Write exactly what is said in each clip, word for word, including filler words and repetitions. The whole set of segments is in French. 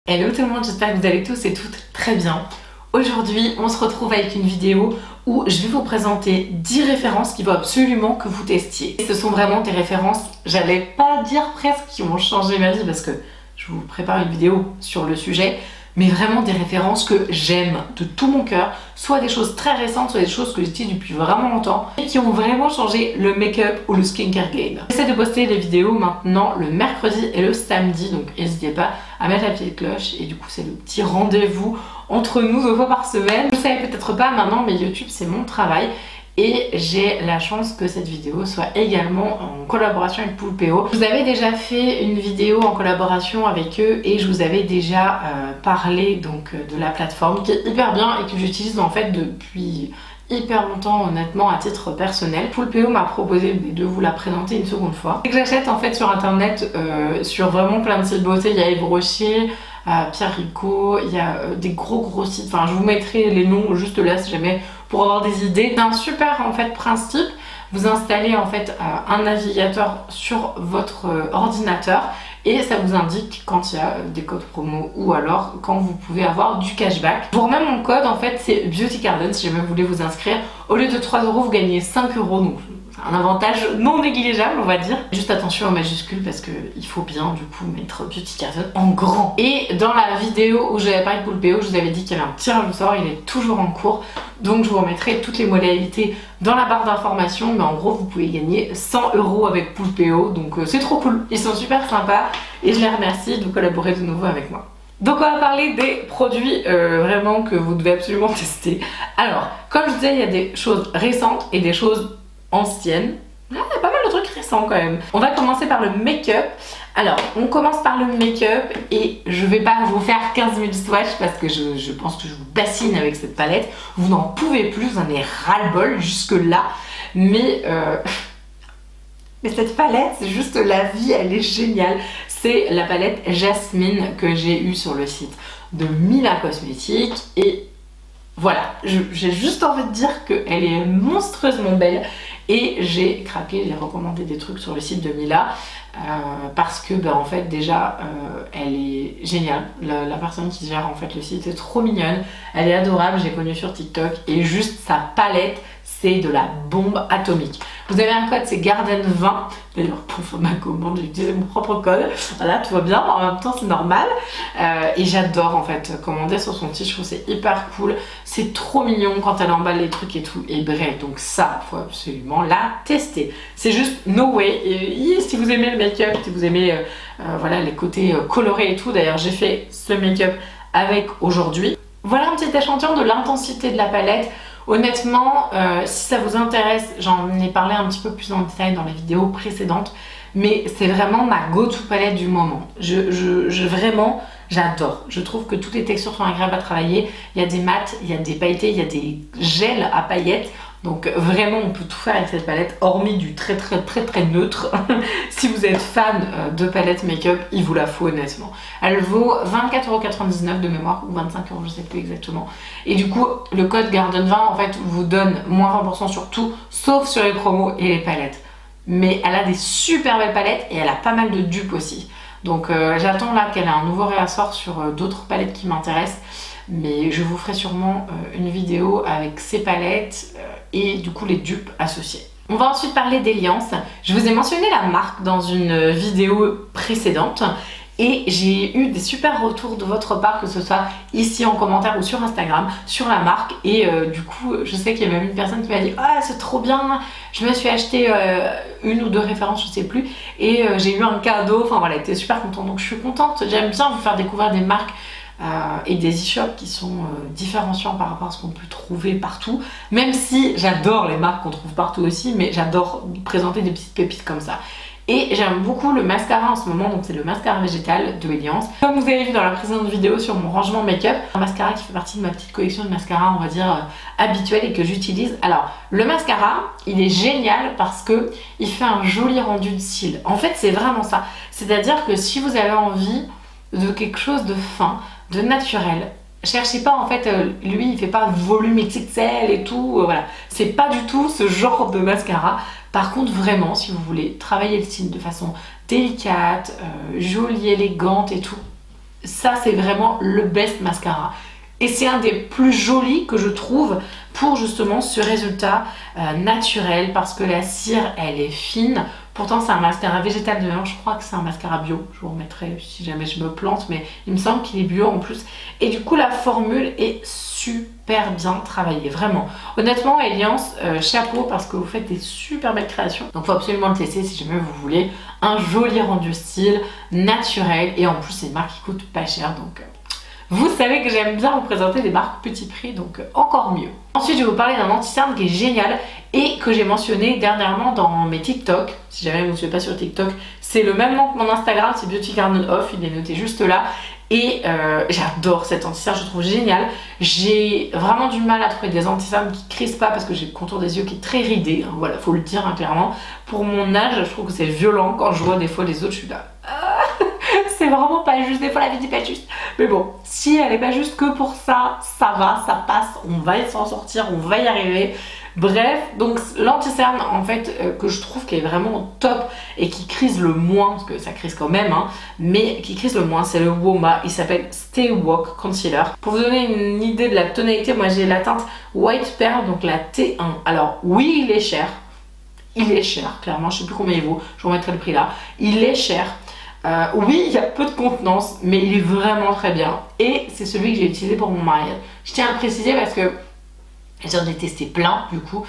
Hello tout le monde, j'espère que vous allez tous et toutes très bien. Aujourd'hui, on se retrouve avec une vidéo où je vais vous présenter dix références qu'il faut absolument que vous testiez. Et ce sont vraiment des références, j'allais pas dire presque, qui ont changé ma vie parce que je vous prépare une vidéo sur le sujet, mais vraiment des références que j'aime de tout mon cœur, soit des choses très récentes, soit des choses que j'utilise depuis vraiment longtemps et qui ont vraiment changé le make-up ou le skincare game. J'essaie de poster les vidéos maintenant le mercredi et le samedi, donc n'hésitez pas à mettre la petite cloche et du coup c'est le petit rendez-vous entre nous deux fois par semaine. Vous ne savez peut-être pas maintenant, mais YouTube c'est mon travail. Et j'ai la chance que cette vidéo soit également en collaboration avec Poulpeo. Je vous avais déjà fait une vidéo en collaboration avec eux et je vous avais déjà euh, parlé donc de la plateforme qui est hyper bien et que j'utilise en fait depuis hyper longtemps honnêtement à titre personnel. Poulpeo m'a proposé de vous la présenter une seconde fois. Et que j'achète en fait sur internet euh, sur vraiment plein de sites beauté. Il y a Yves Rocher, euh, Pierre Rico, il y a euh, des gros gros sites. Enfin je vous mettrai les noms juste là si jamais pour avoir des idées. C'est un super en fait principe. Vous installez en fait euh, un navigateur sur votre euh, ordinateur et ça vous indique quand il y a des codes promo ou alors quand vous pouvez avoir du cashback. Pour même mon code en fait c'est Beauty Garden si jamais vous voulez vous inscrire. Au lieu de trois euros vous gagnez cinq euros, donc un avantage non négligeable on va dire. Juste attention aux majuscules parce qu'il faut bien du coup mettre Beauty Garden en grand. Et dans la vidéo où j'avais parlé de Poulpeo, je vous avais dit qu'il y avait un tirage au sort, il est toujours en cours. Donc je vous remettrai toutes les modalités dans la barre d'informations, mais en gros vous pouvez gagner cent euros avec Poulpeo, donc euh, c'est trop cool, ils sont super sympas et je les remercie de collaborer de nouveau avec moi. Donc on va parler des produits euh, vraiment que vous devez absolument tester. Alors, comme je disais, il y a des choses récentes et des choses anciennes. Ah, il y a pas mal de trucs récents quand même. On va commencer par le make-up. Alors, on commence par le make-up et je vais pas vous faire quinze mille swatchs parce que je, je pense que je vous bassine avec cette palette. Vous n'en pouvez plus, vous en avez ras-le-bol jusque là. Mais, euh... mais cette palette, c'est juste la vie, elle est géniale. C'est la palette Jasmine que j'ai eue sur le site de Mila Cosmetics et voilà, j'ai juste envie de dire qu'elle est monstrueusement belle et j'ai craqué, j'ai recommandé des trucs sur le site de Mila euh, parce que ben, en fait déjà euh, elle est géniale, la, la personne qui gère en fait le site est trop mignonne, elle est adorable, j'ai connu sur TikTok et juste sa palette c'est de la bombe atomique. Vous avez un code, c'est Garden vingt. D'ailleurs, pour ma commande, j'ai utilisé mon propre code. Voilà, tout va bien. En même temps, c'est normal. Euh, et j'adore en fait commander sur son site. Je trouve c'est hyper cool. C'est trop mignon quand elle emballe les trucs et tout. Et bref, donc ça, il faut absolument la tester. C'est juste no way. Et, et si vous aimez le make-up, si vous aimez euh, euh, voilà, les côtés euh, colorés et tout. D'ailleurs, j'ai fait ce make-up avec aujourd'hui. Voilà un petit échantillon de l'intensité de la palette. Honnêtement, euh, si ça vous intéresse, j'en ai parlé un petit peu plus en détail dans les vidéos précédentes, mais c'est vraiment ma go-to palette du moment. Je, je, je vraiment, j'adore. Je trouve que toutes les textures sont agréables à travailler. Il y a des mats, il y a des pailletés, il y a des gels à paillettes. Donc vraiment on peut tout faire avec cette palette, hormis du très très très très neutre. Si vous êtes fan de palette make-up, il vous la faut honnêtement. Elle vaut vingt-quatre euros quatre-vingt-dix-neuf de mémoire, ou vingt-cinq euros, je sais plus exactement. Et du coup, le code Garden vingt en fait vous donne moins vingt pour cent sur tout, sauf sur les promos et les palettes. Mais elle a des super belles palettes et elle a pas mal de dupes aussi. Donc euh, j'attends là qu'elle ait un nouveau réassort sur euh, d'autres palettes qui m'intéressent. Mais je vous ferai sûrement euh, une vidéo avec ces palettes euh, et du coup les dupes associées. On va ensuite parler d'Eliance. Je vous ai mentionné la marque dans une vidéo précédente et j'ai eu des super retours de votre part, que ce soit ici en commentaire ou sur Instagram, sur la marque. Et euh, du coup, je sais qu'il y a même une personne qui m'a dit « Ah, c'est trop bien, je me suis acheté euh, une ou deux références, je sais plus, et euh, j'ai eu un cadeau. » Enfin voilà, elle était super contente. Donc je suis contente, j'aime bien vous faire découvrir des marques Euh, et des e-shops qui sont euh, différenciants par rapport à ce qu'on peut trouver partout, même si j'adore les marques qu'on trouve partout aussi, mais j'adore présenter des petites pépites comme ça. Et j'aime beaucoup le mascara en ce moment, donc c'est le mascara végétal de Eliance. Comme vous avez vu dans la précédente vidéo sur mon rangement make-up, un mascara qui fait partie de ma petite collection de mascara, on va dire euh, habituelle et que j'utilise. Alors le mascara, il est génial parce que il fait un joli rendu de cils. En fait c'est vraiment ça, c'est-à-dire que si vous avez envie de quelque chose de fin, de naturel, cherchez pas en fait, euh, lui il fait pas volume X X L et tout, euh, voilà, c'est pas du tout ce genre de mascara. Par contre vraiment si vous voulez travailler le cils de façon délicate, euh, jolie, élégante et tout, ça c'est vraiment le best mascara. Et c'est un des plus jolis que je trouve pour justement ce résultat euh, naturel, parce que la cire elle est fine. Pourtant c'est un mascara végétal, de je crois que c'est un mascara bio, je vous remettrai si jamais je me plante, mais il me semble qu'il est bio en plus. Et du coup la formule est super bien travaillée, vraiment. Honnêtement Eliance, euh, chapeau, parce que vous faites des super belles créations. Donc faut absolument le tester si jamais vous voulez un joli rendu style, naturel, et en plus c'est une marque qui coûte pas cher, donc... Euh, vous savez que j'aime bien vous présenter des marques petit prix, donc encore mieux. Ensuite, je vais vous parler d'un anti-cerne qui est génial et que j'ai mentionné dernièrement dans mes TikTok. Si jamais vous ne me suivez pas sur TikTok, c'est le même nom que mon Instagram, c'est Beauty Garden Off, il est noté juste là. Et euh, j'adore cet anti-cerne, je trouve génial. J'ai vraiment du mal à trouver des anti-cernes qui crispent pas parce que j'ai le contour des yeux qui est très ridé. Hein, voilà, faut le dire hein, clairement. Pour mon âge, je trouve que c'est violent. Quand je vois des fois les autres, je suis là... C'est vraiment pas juste, des fois la vie n'est pas juste. Mais bon, si elle est pas juste que pour ça, ça va, ça passe, on va s'en sortir, on va y arriver. Bref, donc l'anti-cerne en fait euh, que je trouve qui est vraiment top et qui crise le moins, parce que ça crise quand même, hein, mais qui crise le moins, c'est le Woma. Il s'appelle Stay Walk Concealer. Pour vous donner une idée de la tonalité, moi j'ai la teinte White Pearl, donc la T un. Alors oui, il est cher. Il est cher, clairement, je sais plus combien il vaut, je vous remettrai le prix là. Il est cher. Euh, oui, il y a peu de contenance, mais il est vraiment très bien. Et c'est celui que j'ai utilisé pour mon mariage. Je tiens à le préciser parce que j'en ai testé plein du coup.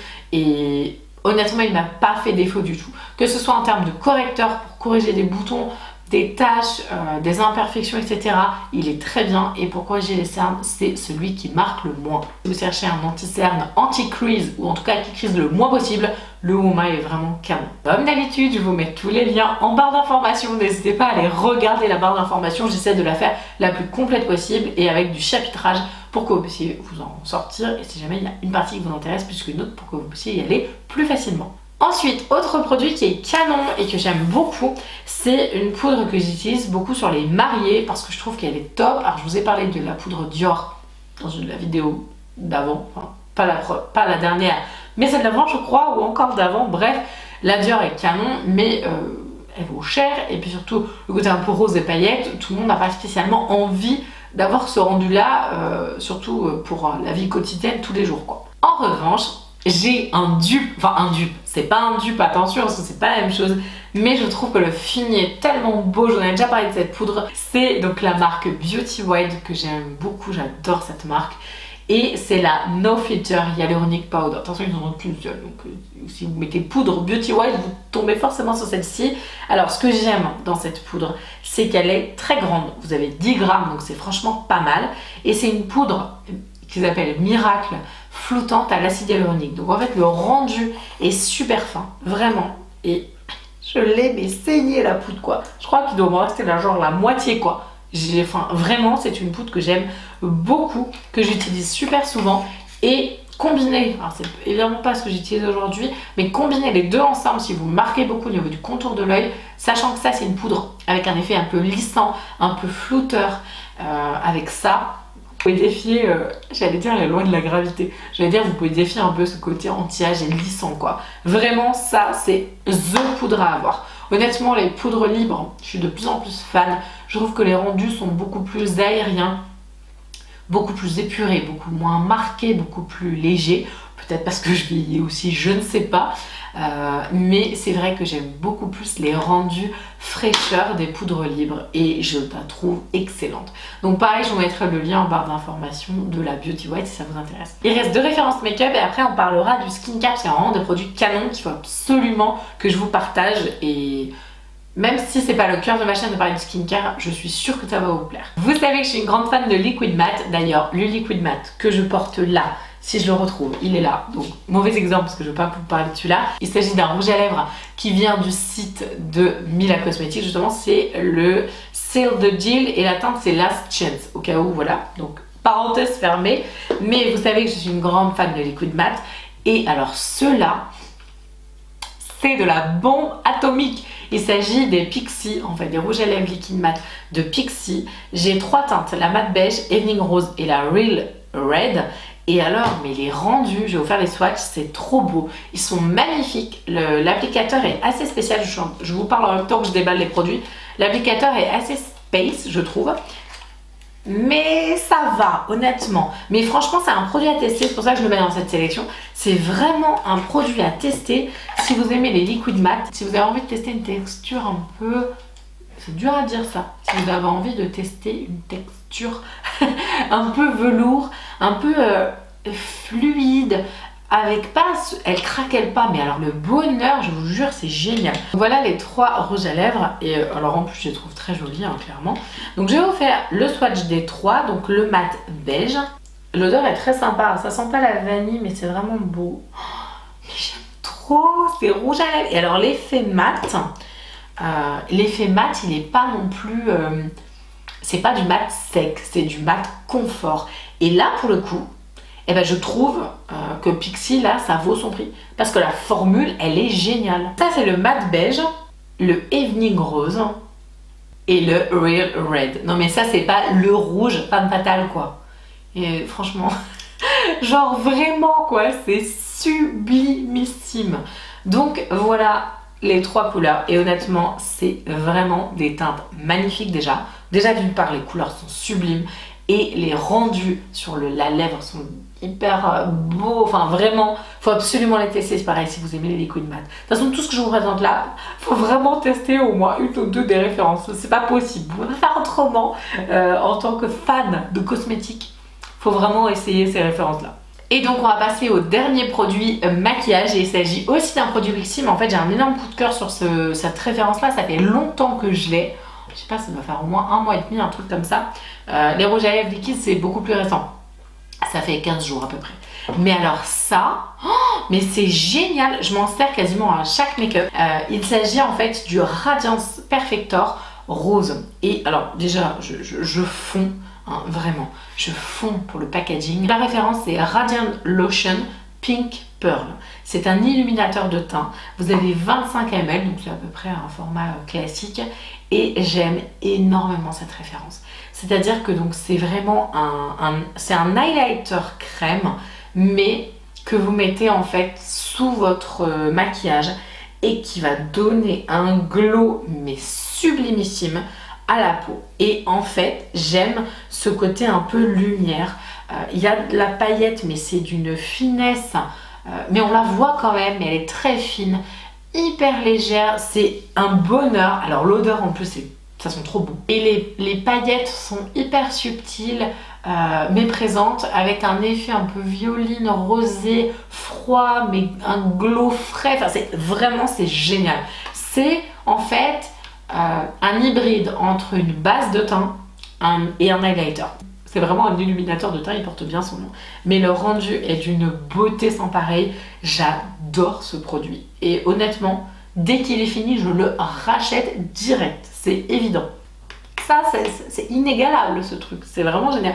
Et honnêtement, il m'a pas fait défaut du tout. Que ce soit en termes de correcteur pour corriger des boutons, des taches, euh, des imperfections, et cetera. Il est très bien. Et pour corriger les cernes, c'est celui qui marque le moins. Si vous cherchez un anti-cerne anti-crease, ou en tout cas qui crise le moins possible, le Woma est vraiment canon. Comme d'habitude, je vous mets tous les liens en barre d'informations. N'hésitez pas à aller regarder la barre d'informations. J'essaie de la faire la plus complète possible et avec du chapitrage pour que vous puissiez vous en sortir. Et si jamais il y a une partie qui vous intéresse plus qu'une autre, pour que vous puissiez y aller plus facilement. Ensuite, autre produit qui est canon et que j'aime beaucoup, c'est une poudre que j'utilise beaucoup sur les mariés parce que je trouve qu'elle est top. Alors je vous ai parlé de la poudre Dior dans une, la vidéo d'avant, enfin pas la, pas la dernière, mais celle d'avant je crois, ou encore d'avant. Bref, la Dior est canon, mais euh, elle vaut cher, et puis surtout le côté un peu rose et paillettes, tout le monde n'a pas spécialement envie d'avoir ce rendu là, euh, surtout pour la vie quotidienne tous les jours quoi. En revanche, j'ai un dupe, enfin un dupe, c'est pas un dupe, attention, parce que c'est pas la même chose, mais je trouve que le fini est tellement beau. J'en ai déjà parlé de cette poudre. C'est donc la marque Beauty White que j'aime beaucoup, j'adore cette marque. Et c'est la No Filter Hyaluronic Powder. Attention, ils en ont qu'une seule, donc euh, si vous mettez poudre Beauty White, vous tombez forcément sur celle-ci. Alors ce que j'aime dans cette poudre, c'est qu'elle est très grande. Vous avez dix grammes, donc c'est franchement pas mal. Et c'est une poudre qui s'appelle Miracle, flottante à l'acide hyaluronique. Donc en fait le rendu est super fin, vraiment. Et je l'ai mais saigné la poudre quoi. Je crois qu'il doit me rester là genre la moitié quoi. Enfin vraiment c'est une poudre que j'aime beaucoup, que j'utilise super souvent. Et combiner, alors c'est évidemment pas ce que j'utilise aujourd'hui, mais combiner les deux ensemble si vous marquez beaucoup au niveau du contour de l'œil, sachant que ça c'est une poudre avec un effet un peu lissant, un peu flouteur, euh, avec ça vous pouvez défier, euh, j'allais dire la loi de la gravité, j'allais dire vous pouvez défier un peu ce côté anti-âge et lissant quoi. Vraiment ça c'est the poudre à avoir. Honnêtement les poudres libres, je suis de plus en plus fan, je trouve que les rendus sont beaucoup plus aériens, beaucoup plus épurés, beaucoup moins marqués, beaucoup plus légers. Peut-être parce que je vieillis aussi, je ne sais pas. Euh, mais c'est vrai que j'aime beaucoup plus les rendus fraîcheur des poudres libres et je la trouve excellente. Donc pareil, je vous mettrai le lien en barre d'informations de la Beauty White si ça vous intéresse. Il reste deux références make-up et après on parlera du skincare parce qu'il y a vraiment des produits canons qu'il faut absolument que je vous partage. Et même si c'est pas le cœur de ma chaîne de parler de skincare, je suis sûre que ça va vous plaire. Vous savez que je suis une grande fan de Liquid Matte. D'ailleurs, le Liquid Matte que je porte là, si je le retrouve, il est là. Donc, mauvais exemple parce que je ne veux pas vous parler de celui-là. Il s'agit d'un rouge à lèvres qui vient du site de Mila Cosmetics. Justement, c'est le Seal the Deal et la teinte, c'est Last Chance. Au cas où, voilà. Donc, parenthèse fermée. Mais vous savez que je suis une grande fan de Liquid Matte. Et alors, ceux-là, c'est de la bombe atomique. Il s'agit des Pixi, en fait, des rouges à lèvres liquide mat de Pixi. J'ai trois teintes, la mat beige, Evening Rose et la Real Red. Et alors, mais les rendus, je vais vous faire les swatchs, c'est trop beau. Ils sont magnifiques. L'applicateur est assez spécial. Je, je vous parle en même temps que je déballe les produits. L'applicateur est assez space, je trouve. mais ça va, honnêtement. Mais franchement, c'est un produit à tester, c'est pour ça que je le mets dans cette sélection. C'est vraiment un produit à tester si vous aimez les liquides mat. Si vous avez envie de tester une texture un peu... C'est dur à dire ça. Si vous avez envie de tester une texture un peu velours, un peu euh, fluide, avec pas... Elle craquelle pas, mais alors le bonheur, je vous jure, c'est génial. Voilà les trois rouges à lèvres. Et euh, alors en plus, je les trouve très jolis, hein, clairement. Donc je vais vous faire le swatch des trois, donc le mat beige. L'odeur est très sympa. Ça sent pas la vanille, mais c'est vraiment beau. Oh, mais j'aime trop ces rouges à lèvres. Et alors l'effet mat... Euh, l'effet mat, il n'est pas non plus... Euh, c'est pas du mat sec, c'est du mat confort. Et là, pour le coup, eh ben, je trouve euh, que Pixi, là, ça vaut son prix. Parce que la formule, elle est géniale. Ça, c'est le mat beige, le Evening Rose et le Real Red. Non, mais ça, c'est pas le rouge femme fatale, quoi. Et franchement, genre vraiment, quoi, c'est sublimissime. Donc, voilà... les trois couleurs, et honnêtement c'est vraiment des teintes magnifiques déjà. Déjà d'une part les couleurs sont sublimes et les rendus sur le, la lèvre sont hyper beaux, enfin vraiment, faut absolument les tester, c'est pareil si vous aimez les liquides mat. De toute façon tout ce que je vous présente là, faut vraiment tester au moins une ou deux des références, c'est pas possible, vous pouvez faire autrement euh, en tant que fan de cosmétiques, faut vraiment essayer ces références là. Et donc on va passer au dernier produit euh, maquillage, et il s'agit aussi d'un produit Pixi, mais en fait j'ai un énorme coup de cœur sur ce, cette référence là, ça fait longtemps que je l'ai, je sais pas, ça doit faire au moins un mois et demi, un truc comme ça. Euh, les rouges à lèvres liquides c'est beaucoup plus récent, ça fait quinze jours à peu près. Mais alors ça, oh, mais c'est génial, je m'en sers quasiment à chaque make-up. Euh, il s'agit en fait du Radiance Perfector rose. Et alors déjà je, je, je fonds. Hein, vraiment, je fonds pour le packaging. La référence c'est Radiant Lotion Pink Pearl. C'est un illuminateur de teint. Vous avez vingt-cinq millilitres, donc c'est à peu près un format classique. Et j'aime énormément cette référence. C'est-à-dire que donc c'est vraiment un, un c'est un highlighter crème, mais que vous mettez en fait sous votre maquillage et qui va donner un glow mais sublimissime à la peau. Et en fait j'aime ce côté un peu lumière. Euh, il y a de la paillette mais c'est d'une finesse, euh, mais on la voit quand même, mais elle est très fine, hyper légère, c'est un bonheur. Alors l'odeur en plus c'est, ça sent trop bon. Et les, les paillettes sont hyper subtiles euh, mais présentes, avec un effet un peu violine, rosé, froid, mais un glow frais. Enfin c'est vraiment, c'est génial. C'est en fait Euh, un hybride entre une base de teint un, et un highlighter. C'est vraiment un illuminateur de teint, il porte bien son nom. Mais le rendu est d'une beauté sans pareil. J'adore ce produit. Et honnêtement, dès qu'il est fini, je le rachète direct. C'est évident. Ça, c'est inégalable ce truc. C'est vraiment génial.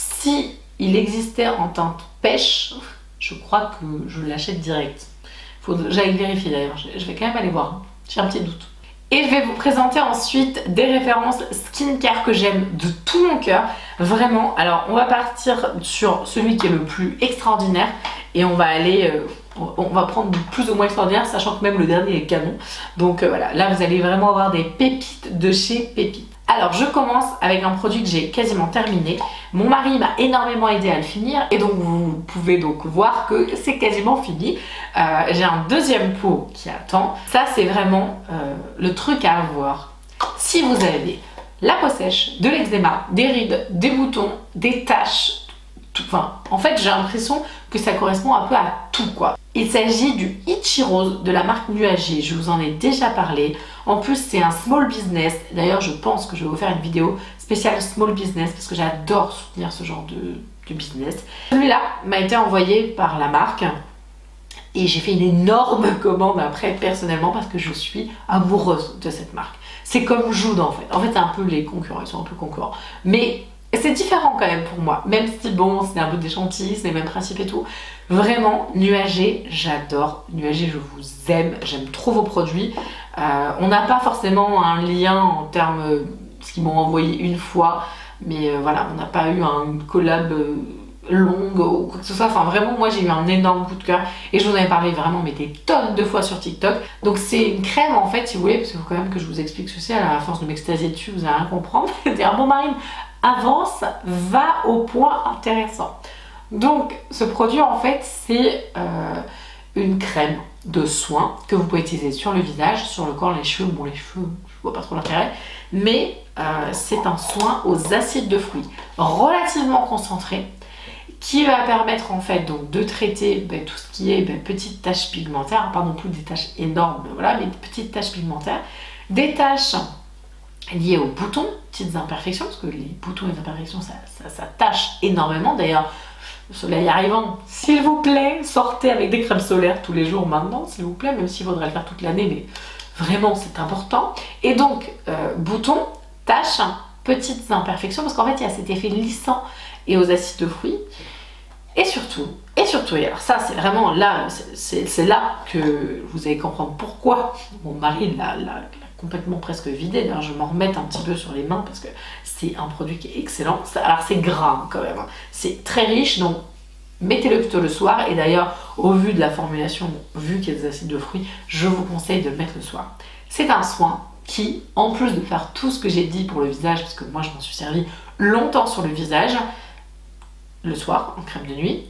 Si il existait en teinte pêche, je crois que je l'achète direct. Faut que j'aille vérifier d'ailleurs. Je vais quand même aller voir. J'ai un petit doute. Et je vais vous présenter ensuite des références skincare que j'aime de tout mon cœur, vraiment. Alors on va partir sur celui qui est le plus extraordinaire et on va aller, euh, on va prendre du plus ou moins extraordinaire, sachant que même le dernier est canon. Donc euh, voilà, là vous allez vraiment avoir des pépites de chez Pépites. Alors je commence avec un produit que j'ai quasiment terminé. Mon mari m'a énormément aidé à le finir et donc vous pouvez donc voir que c'est quasiment fini. Euh, j'ai un deuxième pot qui attend. Ça c'est vraiment euh, le truc à avoir. Si vous avez la peau sèche, de l'eczéma, des rides, des boutons, des taches, tout, enfin en fait j'ai l'impression que ça correspond un peu à tout quoi. Il s'agit du Itchy Rose de la marque Nuager, je vous en ai déjà parlé. En plus c'est un small business, d'ailleurs je pense que je vais vous faire une vidéo spéciale small business parce que j'adore soutenir ce genre de, de business. Celui-là m'a été envoyé par la marque et j'ai fait une énorme commande après personnellement parce que je suis amoureuse de cette marque. C'est comme Jude en fait, en fait c'est un peu les concurrents, ils sont un peu concurrents. Mais c'est différent quand même pour moi, même si bon c'est un peu des chantilly, c'est les mêmes principes et tout. Vraiment, Nuager, j'adore. Nuager, je vous aime, j'aime trop vos produits. Euh, on n'a pas forcément un lien en termes, euh, ce qu'ils m'ont envoyé une fois, mais euh, voilà, on n'a pas eu un collab euh, longue ou quoi que ce soit. Enfin vraiment, moi j'ai eu un énorme coup de cœur et je vous en avais parlé vraiment mais des tonnes de fois sur TikTok. Donc c'est une crème en fait, si vous voulez, parce qu'il faut quand même que je vous explique ceci, à la force de m'extasier dessus, vous allez rien comprendre. Dire bon Marine, avance, va au point intéressant. Donc ce produit en fait c'est euh, une crème de soin que vous pouvez utiliser sur le visage, sur le corps, les cheveux. Bon, les cheveux, je vois pas trop l'intérêt, mais euh, c'est un soin aux acides de fruits relativement concentré qui va permettre en fait donc de traiter ben, tout ce qui est ben, petites taches pigmentaires, pas non plus des taches énormes, voilà, mais des petites taches pigmentaires, des taches liées aux boutons, petites imperfections, parce que les boutons et les imperfections ça, ça, ça tâche énormément. D'ailleurs, le soleil arrivant, s'il vous plaît, sortez avec des crèmes solaires tous les jours maintenant, s'il vous plaît, même s'il faudrait le faire toute l'année, mais vraiment c'est important. Et donc, euh, boutons, taches, petites imperfections, parce qu'en fait il y a cet effet lissant et aux acides de fruits. Et surtout, et surtout, et alors ça c'est vraiment là, c'est là que vous allez comprendre pourquoi mon mari l'a complètement presque vidé. D'ailleurs je m'en remets un petit peu sur les mains parce que c'est un produit qui est excellent. Alors c'est gras hein, quand même, hein. C'est très riche, donc mettez-le plutôt le soir. Et d'ailleurs au vu de la formulation, vu qu'il y a des acides de fruits, je vous conseille de le mettre le soir. C'est un soin qui, en plus de faire tout ce que j'ai dit pour le visage, parce que moi je m'en suis servi longtemps sur le visage, le soir en crème de nuit,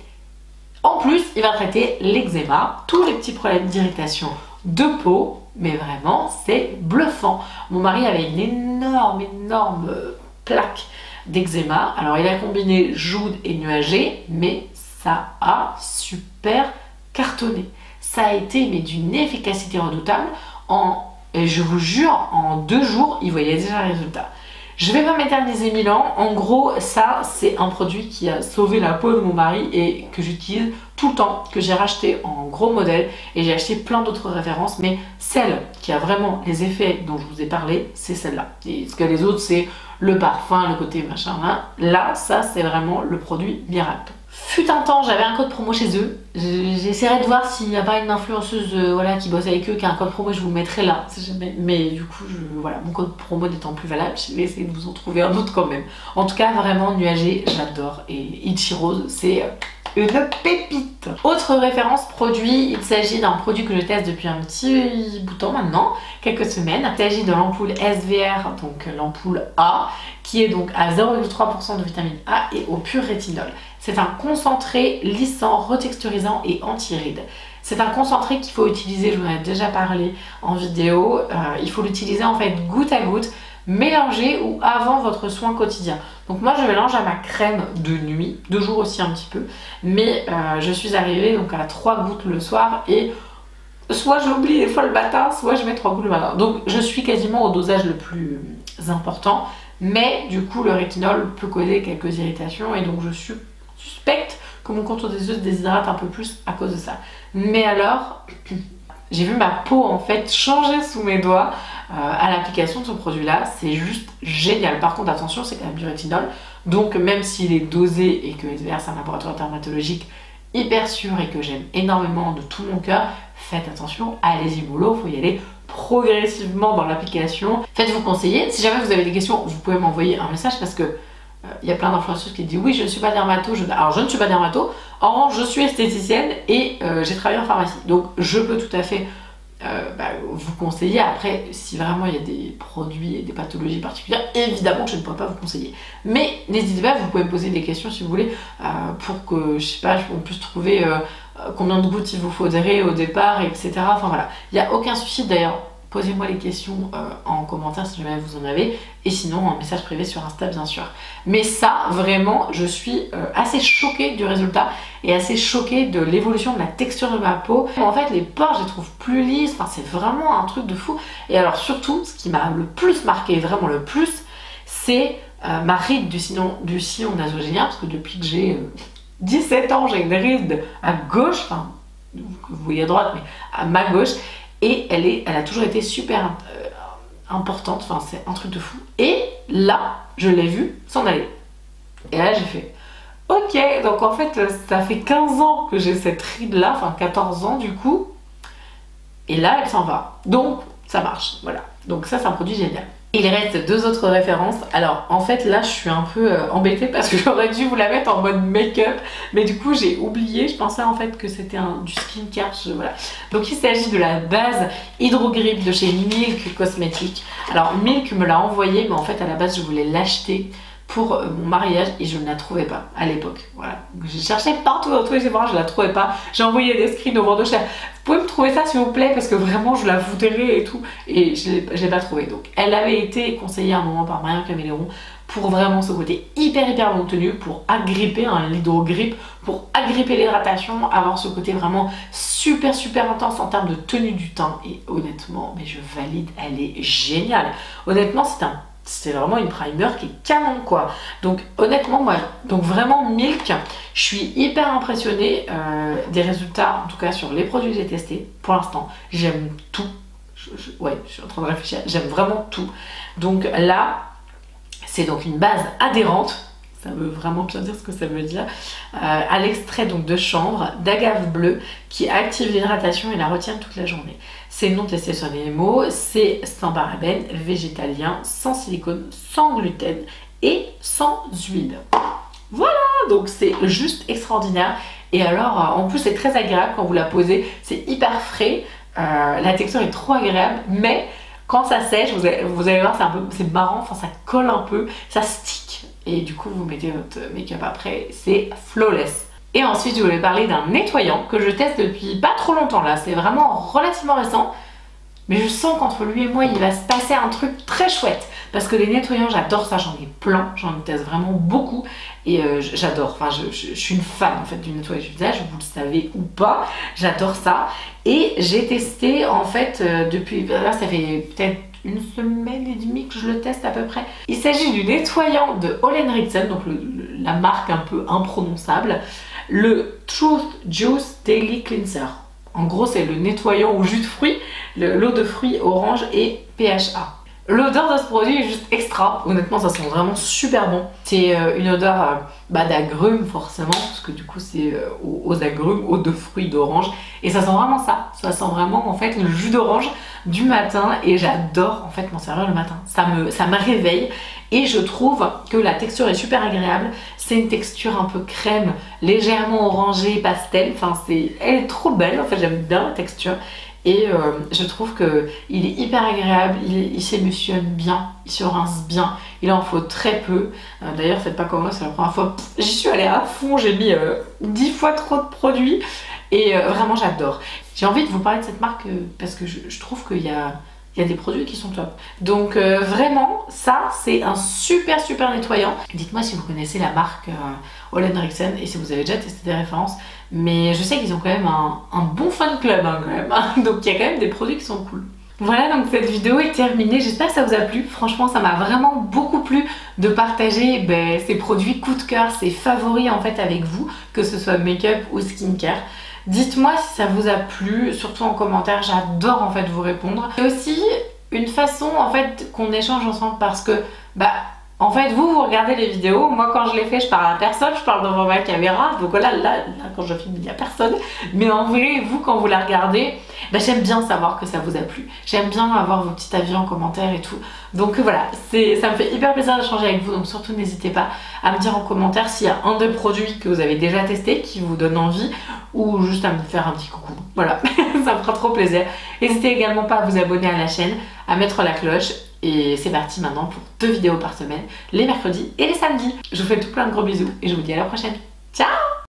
en plus il va traiter l'eczéma, tous les petits problèmes d'irritation de peau, mais vraiment c'est bluffant. Mon mari avait une énorme énorme plaque d'eczéma, alors il a combiné Joude et Nuagé, mais ça a super cartonné. Ça a été mais d'une efficacité redoutable. En, et je vous jure, en deux jours il voyait déjà le résultat. Je vais pas m'éterniser mille ans. En gros, ça, c'est un produit qui a sauvé la peau de mon mari et que j'utilise tout le temps, que j'ai racheté en gros modèle et j'ai acheté plein d'autres références, mais celle qui a vraiment les effets dont je vous ai parlé, c'est celle-là. Et ce que les autres, c'est le parfum, le côté machin. Là, là ça, c'est vraiment le produit miracle. Fut un temps, j'avais un code promo chez eux. J'essaierai de voir s'il n'y a pas une influenceuse euh, voilà, qui bosse avec eux, qui a un code promo, je vous le mettrai là. Jamais... Mais du coup, je, voilà, mon code promo n'étant plus valable, je vais essayer de vous en trouver un autre quand même. En tout cas, vraiment, Nuagé, j'adore. Et Itchy Rose, c'est une pépite. Autre référence produit, il s'agit d'un produit que je teste depuis un petit bout de temps maintenant, quelques semaines. Il s'agit de l'ampoule S V R, donc l'ampoule A, qui est donc à zéro virgule trois pour cent de vitamine A et au pur rétinol. C'est un concentré lissant, retexturisant et anti-rides. C'est un concentré qu'il faut utiliser, je vous en ai déjà parlé en vidéo, euh, il faut l'utiliser en fait goutte à goutte, mélanger ou avant votre soin quotidien. Donc moi je mélange à ma crème de nuit, de jour aussi un petit peu, mais euh, je suis arrivée donc à trois gouttes le soir et soit je l'oublie des fois le matin, soit je mets trois gouttes le matin. Donc je suis quasiment au dosage le plus important, mais du coup le rétinol peut causer quelques irritations et donc je suis suspecte que mon contour des yeux se déshydrate un peu plus à cause de ça. Mais alors, j'ai vu ma peau en fait changer sous mes doigts euh, à l'application de ce produit là, c'est juste génial. Par contre attention, c'est quand même du rétinol, donc même s'il est dosé et que S V R c'est un laboratoire dermatologique hyper sûr et que j'aime énormément de tout mon cœur, faites attention, allez-y mollo, faut y aller progressivement dans l'application. Faites-vous conseiller, si jamais vous avez des questions, vous pouvez m'envoyer un message parce que il y a plein d'influenceuses qui disent oui je ne suis pas dermato, je... alors je ne suis pas dermato, en revanche je suis esthéticienne et euh, j'ai travaillé en pharmacie, donc je peux tout à fait euh, bah, vous conseiller. Après si vraiment il y a des produits et des pathologies particulières, évidemment que je ne pourrais pas vous conseiller, mais n'hésitez pas, vous pouvez me poser des questions si vous voulez euh, pour que je sais pas, on puisse trouver euh, combien de gouttes il vous faudrait au départ, etc. Enfin voilà, il n'y a aucun souci. D'ailleurs posez-moi les questions euh, en commentaire si jamais vous en avez, et sinon un message privé sur Insta bien sûr. Mais ça, vraiment, je suis euh, assez choquée du résultat et assez choquée de l'évolution de la texture de ma peau. En fait, les pores, je les trouve plus lisses, enfin c'est vraiment un truc de fou. Et alors surtout, ce qui m'a le plus marqué, vraiment le plus, c'est euh, ma ride du sillon, du sillon nasogénien, parce que depuis que j'ai euh, dix-sept ans, j'ai une ride à gauche, enfin, vous voyez à droite, mais à ma gauche, et elle, est, elle a toujours été super euh, importante, enfin c'est un truc de fou. Et là, je l'ai vue s'en aller. Et là j'ai fait, ok, donc en fait ça fait quinze ans que j'ai cette ride là, enfin quatorze ans du coup. Et là elle s'en va. Donc ça marche, voilà. Donc ça c'est un produit génial. Il reste deux autres références. Alors en fait là je suis un peu euh, embêtée parce que j'aurais dû vous la mettre en mode make-up, mais du coup j'ai oublié. Je pensais en fait que c'était du skincare, je, voilà. Donc il s'agit de la base Hydro Grip de chez Milk Cosmetics. Alors Milk me l'a envoyé, mais en fait à la base je voulais l'acheter pour mon mariage et je ne la trouvais pas à l'époque. Voilà, j'ai cherché partout dans tous les endroits, je la trouvais pas. J'ai envoyé des screens au vendeur, vous pouvez me trouver ça s'il vous plaît parce que vraiment je la voudrais et tout, et je ne l'ai pas trouvé. Donc elle avait été conseillée à un moment par Marion Caméléon pour vraiment ce côté hyper hyper bonne tenue, pour agripper un l'hydrogrip, pour agripper l'hydratation, avoir ce côté vraiment super super intense en termes de tenue du teint. Et honnêtement, mais je valide, elle est géniale. Honnêtement, c'est un c'est vraiment une primer qui est canon quoi. Donc honnêtement moi, donc vraiment Milk, je suis hyper impressionnée euh, des résultats, en tout cas sur les produits que j'ai testés. Pour l'instant, j'aime tout. Je, je, ouais, je suis en train de réfléchir, j'aime vraiment tout. Donc là, c'est donc une base adhérente. Ça veut vraiment bien dire ce que ça veut dire, euh, à l'extrait donc de chanvre, d'agave bleue qui active l'hydratation et la retient toute la journée. C'est non testé sur les animaux, c'est sans parabènes, végétalien, sans silicone, sans gluten et sans huile. Voilà, donc c'est juste extraordinaire. Et alors, en plus c'est très agréable quand vous la posez, c'est hyper frais, euh, la texture est trop agréable, mais quand ça sèche, vous allez, vous allez voir, c'est un peu, c'est marrant, enfin ça colle un peu, ça stick. Et du coup vous mettez votre make-up après, c'est flawless. Et ensuite je voulais parler d'un nettoyant que je teste depuis pas trop longtemps là, c'est vraiment relativement récent. Mais je sens qu'entre lui et moi il va se passer un truc très chouette. Parce que les nettoyants j'adore ça, j'en ai plein, j'en teste vraiment beaucoup. Et euh, j'adore, enfin je, je, je suis une fan en fait du nettoyage du visage, vous le savez ou pas, j'adore ça. Et j'ai testé en fait euh, depuis, là ça fait peut-être une semaine et demie que je le teste à peu près. Il s'agit du nettoyant de Ole Henriksen, donc le, le, la marque un peu imprononçable, le Truth Juice Daily Cleanser. En gros c'est le nettoyant au jus de fruits, l'eau de fruits orange et P H A. L'odeur de ce produit est juste extra, honnêtement ça sent vraiment super bon. C'est euh, une odeur euh, bah, d'agrumes forcément, parce que du coup c'est euh, aux, aux agrumes, eau de fruits d'orange. Et ça sent vraiment ça, ça sent vraiment en fait le jus d'orange du matin et j'adore en fait m'en servir le matin. Ça me, ça me réveille et je trouve que la texture est super agréable. C'est une texture un peu crème, légèrement orangée, pastel, enfin c'est, elle est trop belle en fait, j'aime bien la texture. Et euh, je trouve qu'il est hyper agréable, il, il s'émulsionne bien, il se rince bien, il en faut très peu. Euh, D'ailleurs faites pas comme moi, c'est la première fois, j'y suis allée à fond, j'ai mis euh, dix fois trop de produits et euh, vraiment j'adore. J'ai envie de vous parler de cette marque euh, parce que je, je trouve qu'il y a, il y a des produits qui sont top. Donc euh, vraiment ça c'est un super super nettoyant. Dites-moi si vous connaissez la marque euh, Ole Henriksen et si vous avez déjà testé des références. Mais je sais qu'ils ont quand même un, un bon fan club hein, quand même. Donc il y a quand même des produits qui sont cool. Voilà, donc cette vidéo est terminée. J'espère que ça vous a plu. Franchement, ça m'a vraiment beaucoup plu de partager ben, ces produits coup de cœur, ces favoris en fait avec vous, que ce soit make-up ou skincare. Dites-moi si ça vous a plu, surtout en commentaire. J'adore en fait vous répondre. C'est aussi une façon en fait qu'on échange ensemble parce que bah en fait, vous, vous regardez les vidéos, moi quand je les fais, je parle à personne, je parle devant ma caméra, donc voilà, là, là quand je filme, il n'y a personne. Mais en vrai, vous, quand vous la regardez, bah, j'aime bien savoir que ça vous a plu. J'aime bien avoir vos petits avis en commentaire et tout. Donc voilà, ça me fait hyper plaisir d'échanger avec vous, donc surtout n'hésitez pas à me dire en commentaire s'il y a un des produits que vous avez déjà testé qui vous donne envie, ou juste à me faire un petit coucou. Voilà, ça me fera trop plaisir. N'hésitez également pas à vous abonner à la chaîne, à mettre la cloche. Et c'est parti maintenant pour deux vidéos par semaine, les mercredis et les samedis. Je vous fais tout plein de gros bisous et je vous dis à la prochaine. Ciao!